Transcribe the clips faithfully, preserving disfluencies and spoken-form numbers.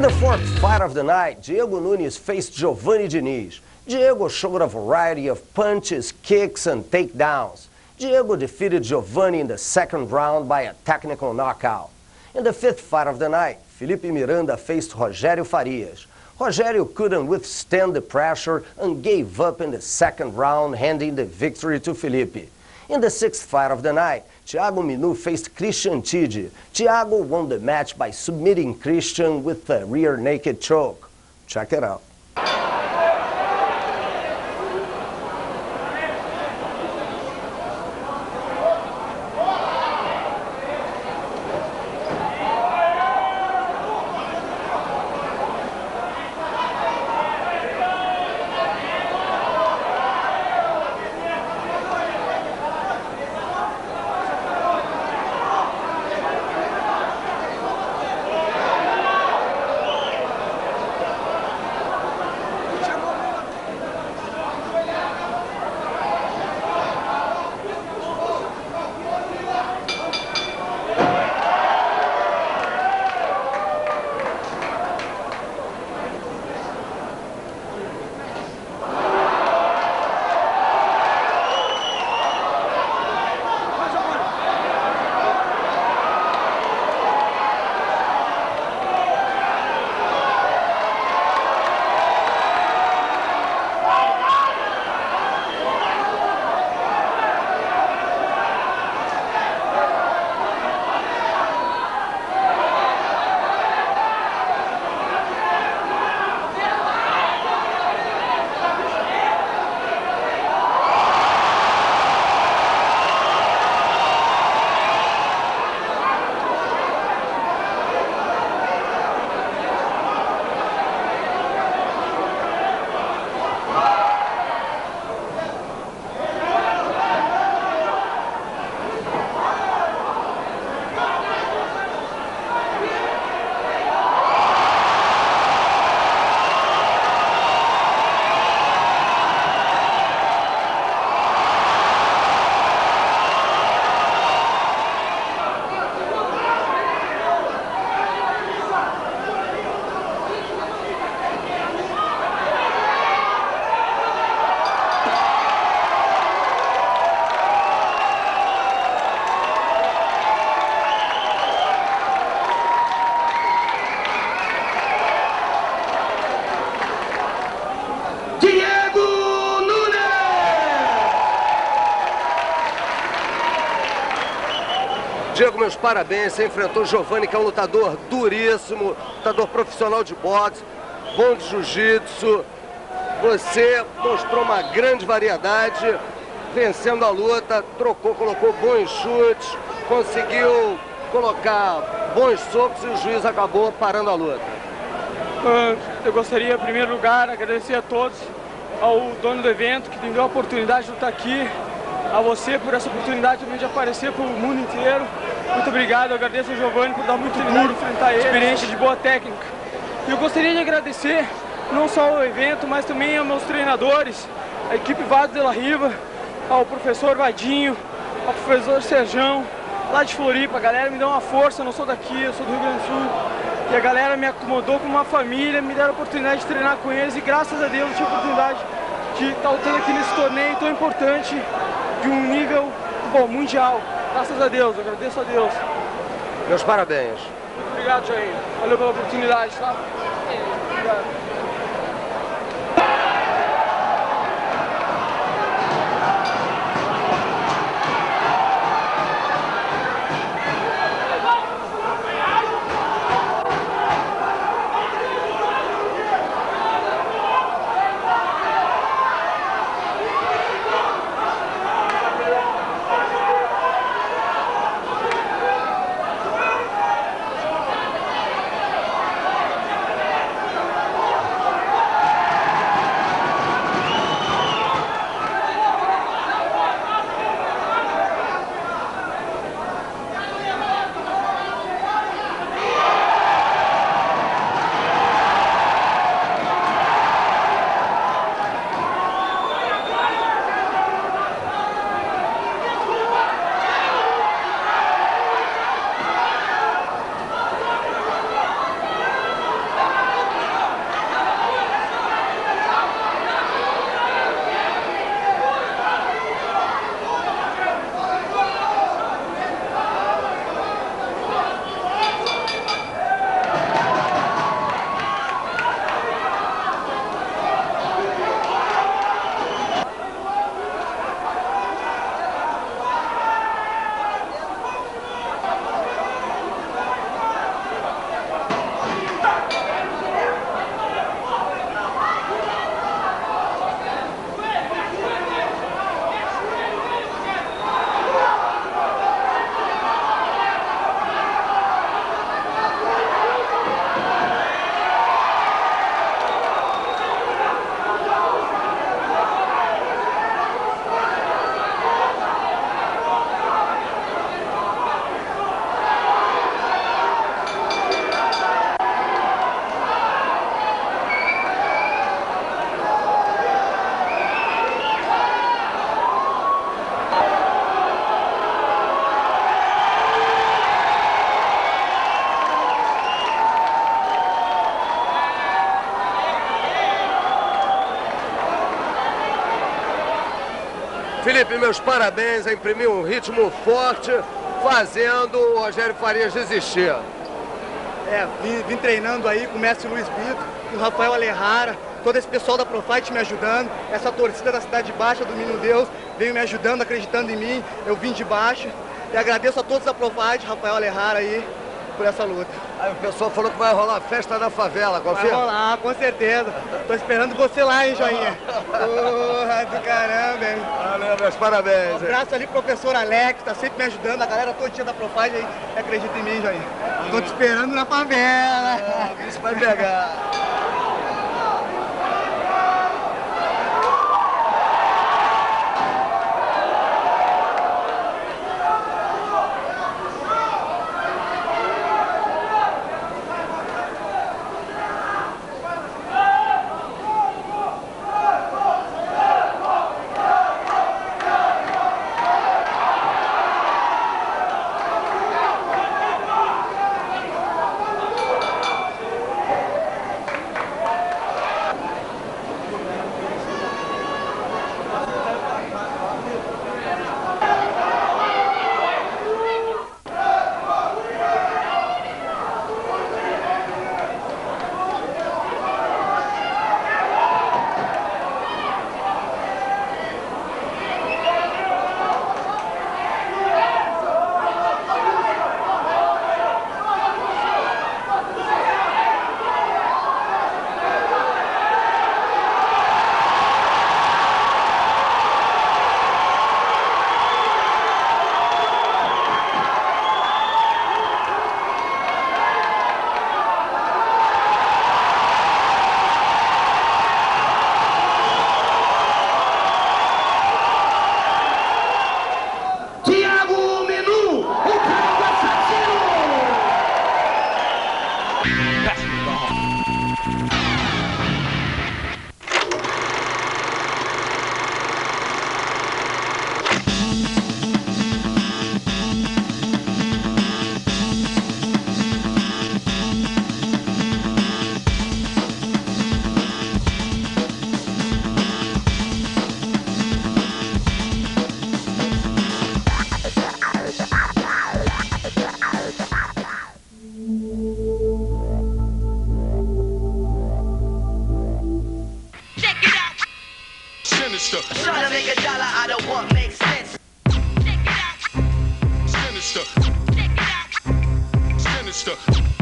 the fourth fight of the night, Diego Nunes faced Giovanni Diniz. Diego showed a variety of punches, kicks, and takedowns. Diego defeated Giovanni in the second round by a technical knockout. In the fifth fight of the night, Felipe Miranda faced Rogério Farias. Rogério couldn't withstand the pressure and gave up in the second round, handing the victory to Felipe. In the sixth fight of the night, Thiago Minu faced Christian Tidi. Thiago won the match by submitting Christian with a rear naked choke. Check it out. Diego, meus parabéns, você enfrentou Giovanni, que é um lutador duríssimo, lutador profissional de boxe, bom de jiu-jitsu. Você mostrou uma grande variedade, vencendo a luta, trocou, colocou bons chutes, conseguiu colocar bons socos e o juiz acabou parando a luta. Eu gostaria, em primeiro lugar, agradecer a todos, ao dono do evento que me deu a oportunidade de estar aqui, a você por essa oportunidade também de aparecer para o mundo inteiro. Muito obrigado, eu agradeço ao Giovanni por dar muita oportunidade de enfrentar ele, experiência de boa técnica. E eu gostaria de agradecer não só ao evento, mas também aos meus treinadores, a equipe Vado de la Riva, ao professor Vadinho, ao professor Serjão, lá de Floripa. A galera me deu uma força, eu não sou daqui, eu sou do Rio Grande do Sul. E a galera me acomodou como uma família, me deram a oportunidade de treinar com eles e graças a Deus eu tive a oportunidade de estar lutando aqui nesse torneio tão importante, de um nível, bom, mundial. Graças a Deus, eu agradeço a Deus. Meus parabéns. Muito obrigado, Jair. Valeu pela oportunidade, tá? Obrigado. Felipe, meus parabéns a imprimir um ritmo forte, fazendo o Rogério Farias desistir. É, vim, vim treinando aí com o mestre Luiz Brito, com o Rafael Alejara, todo esse pessoal da Profight me ajudando, essa torcida da Cidade Baixa do Menino Deus veio me ajudando, acreditando em mim, eu vim de baixo e agradeço a todos da Profight, Rafael Alejara aí, por essa luta. Aí o pessoal falou que vai rolar a festa da favela, confia? Vai rolar, com certeza. Tô esperando você lá, hein, Joinha? Porra do caramba, hein? Valeu, meus parabéns. Um abraço ali pro professor Alex, tá sempre me ajudando, a galera todinha da Profight aí, acredita em mim, Joinha. Tô te esperando na favela. Ah, isso vai pegar. Trying to make a dollar out of what makes sense. Sinister. Sinister.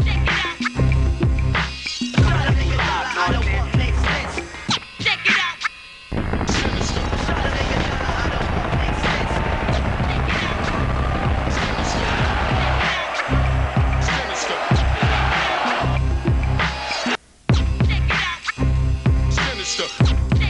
Trying to make a dollar out of what makes sense. Check it out. Sinister. Trying to make a dollar out of what makes sense. Sinister. Sinister.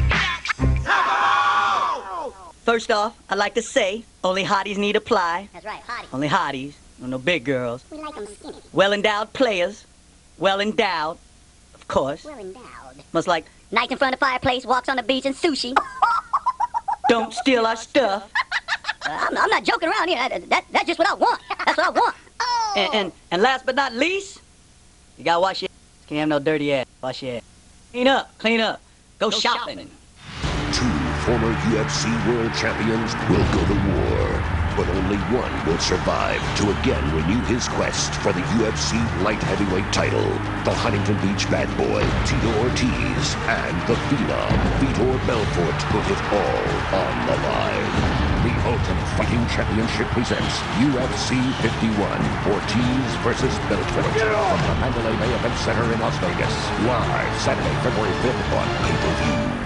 First off, I'd like to say, only hotties need apply. That's right, hottie. Only hotties, no, no big girls. We like them skinny. Well-endowed players. Well-endowed, of course. Well endowed. Must like, Nights in front of the fireplace, walks on the beach and sushi. don't steal our stuff. Uh, I'm, I'm not joking around here. That, that, that's just what I want. That's what I want. Oh. And, and, and last but not least, you gotta wash your ass. Can't have no dirty ass. Wash your ass. Clean up, clean up. Go, Go shopping. shopping. Two former U F C world champions will go to war, but only one will survive to again renew his quest for the U F C light heavyweight title. The Huntington Beach bad boy, Tito Ortiz, and the phenom, Vitor Belfort, put it all on the line. The Ultimate Fighting Championship presents U F C fifty-one, Ortiz versus Belfort, from the Mandalay Bay Event Center in Las Vegas. Live Saturday, February fifth on pay-per-view.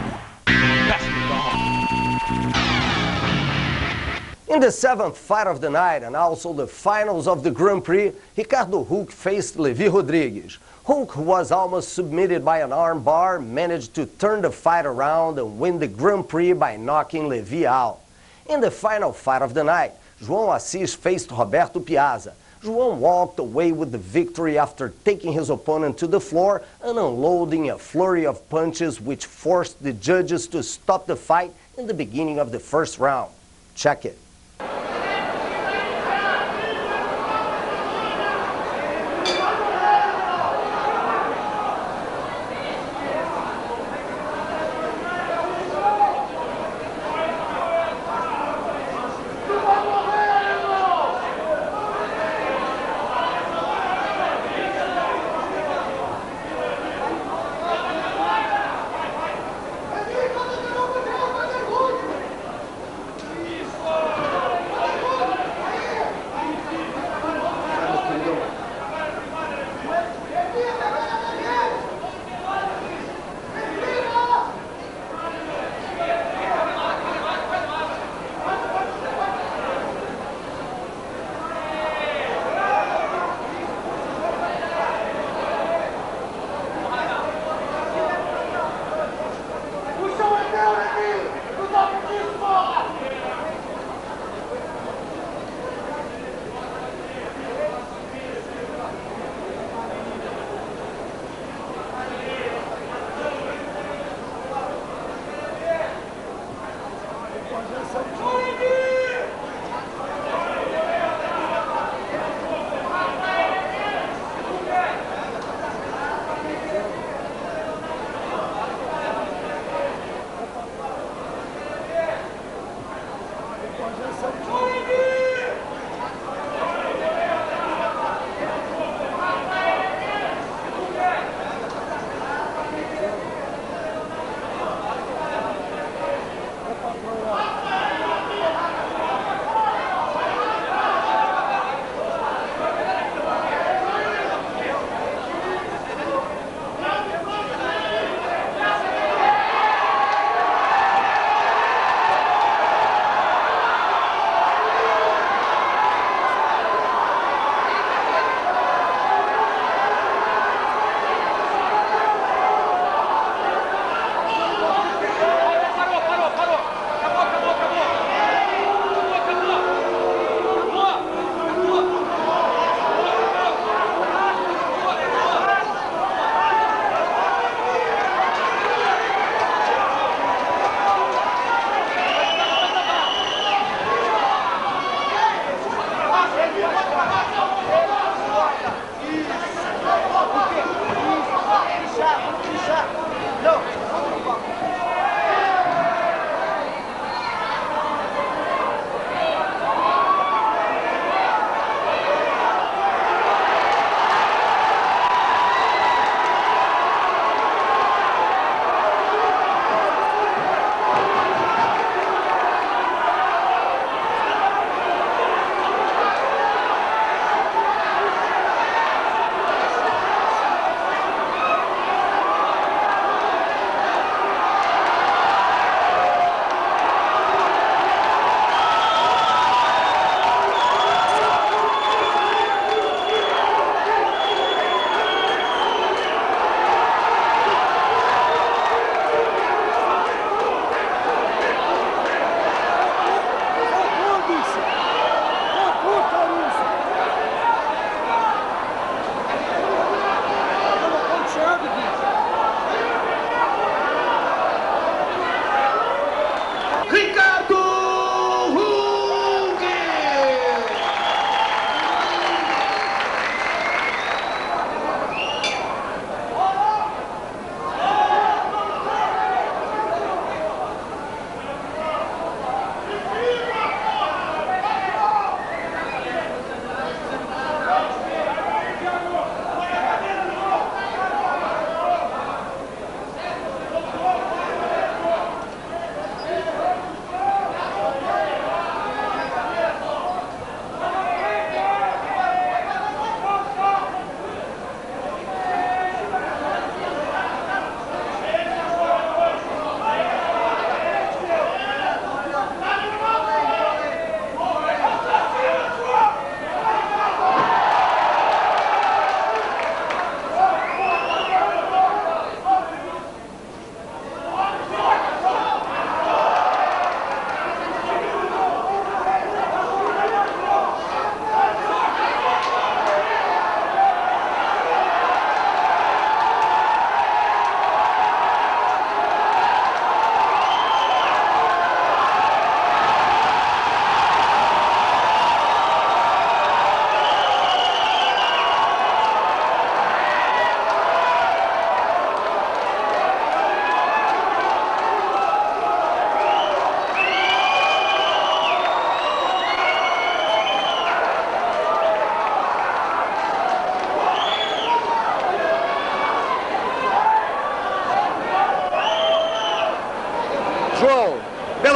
In the seventh fight of the night and also the finals of the Grand Prix, Ricardo Huck faced Levi Rodrigues. Huck, who was almost submitted by an arm bar, managed to turn the fight around and win the Grand Prix by knocking Levi out. In the final fight of the night, João Assis faced Roberto Piazza. João walked away with the victory after taking his opponent to the floor and unloading a flurry of punches which forced the judges to stop the fight in the beginning of the first round. Check it.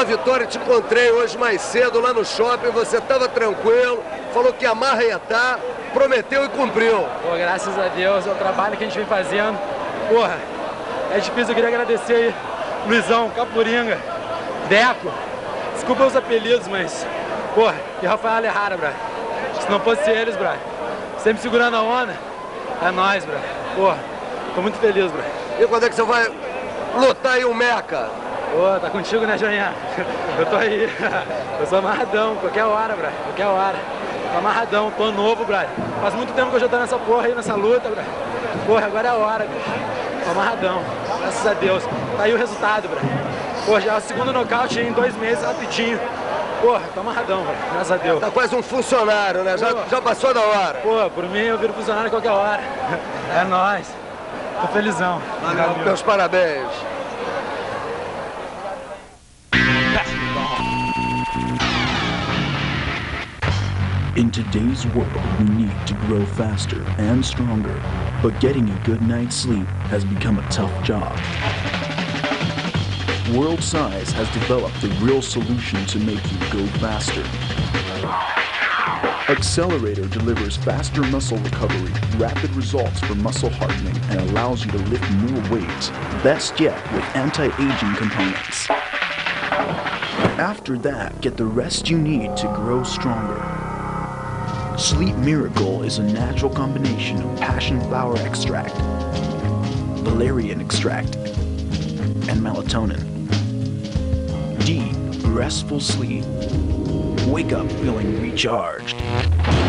vitória. Te encontrei hoje mais cedo lá no shopping, você estava tranquilo, falou que a marra ia estar, prometeu e cumpriu. Pô, graças a Deus, é o trabalho que a gente vem fazendo. Porra, é difícil, eu queria agradecer aí Luizão, Capuringa, Deco, desculpa os apelidos, mas, porra, e Rafael Alejara, brother. Se não fosse eles, brother, sempre segurando a onda, é nóis, brother. Porra, tô muito feliz, brother. E quando é que você vai lutar aí o Meca? Pô, tá contigo, né, Joinha? Eu tô aí. Eu sou amarradão, qualquer hora, brother. Qualquer hora. Tô amarradão, tô novo, brother. Faz muito tempo que eu já tô nessa porra aí, nessa luta, brother. Porra, agora é a hora, brother. Tô amarradão, graças a Deus. Tá aí o resultado, brother. Porra, já é o segundo nocaute em dois meses, rapidinho. Porra, tô amarradão, brother. Graças a Deus. Tá quase um funcionário, né? Já, já passou da hora. Pô, por mim eu viro funcionário a qualquer hora. É nóis. Tô felizão. Valeu, meus parabéns. In today's world, we need to grow faster and stronger, but getting a good night's sleep has become a tough job. World Size has developed a real solution to make you go faster. Accelerator delivers faster muscle recovery, rapid results for muscle hardening, and allows you to lift more weights. Best yet, with anti-aging components. After that, get the rest you need to grow stronger. Sleep Miracle is a natural combination of passion flower extract, valerian extract, and melatonin. Deep, restful sleep. Wake up feeling recharged.